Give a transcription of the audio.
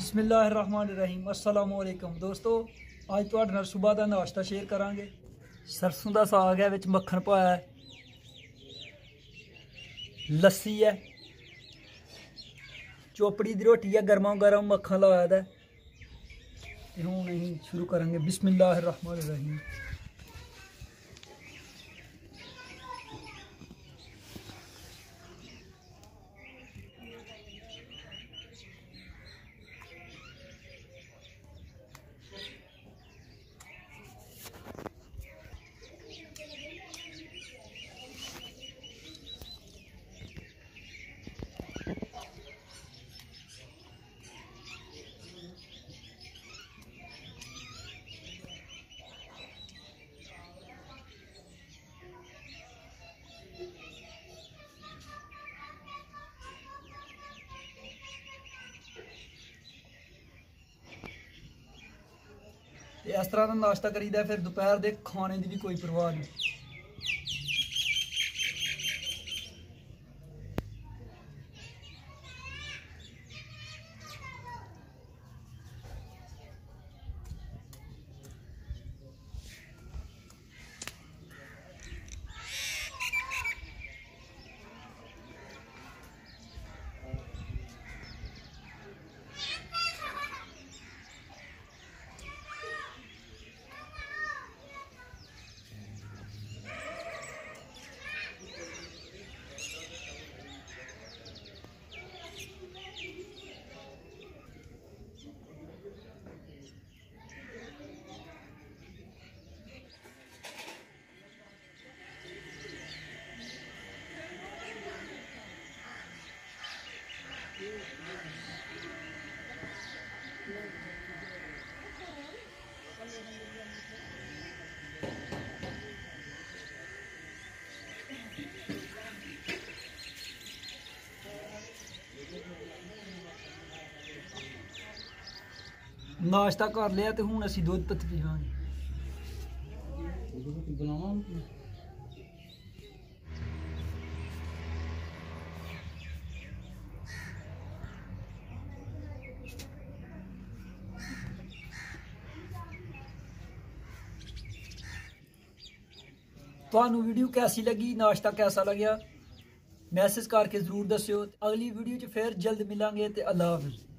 बिस्मिल्लाहिर्रहमानिर्रहीम अस्सलाम वालेकुम दोस्तों, आज तुहाडे नाल सुबह का नाश्ता शेयर करांगे। सरसों का साग है, विच मक्खन पाया है, लस्सी है, चोपड़ी की रोटी है, गर्मा गर्म मक्खन लाया है। हुण असीं शुरू करांगे। बिस्मिल्लाहिर्रहमानिर्रहीम। इस तरह का नाश्ता करीदा, फिर दोपहर के खाने की भी कोई परवाह नहीं। नाश्ता कर लिया तो हुण असीं दुध पत्ती पीवांगे। तुहानू वीडियो कैसी लगी, नाश्ता कैसा लग्या, मैसेज करके जरूर दस्सियो। अगली वीडियो च फिर जल्द मिलांगे ते अल्लाह हाफिज़।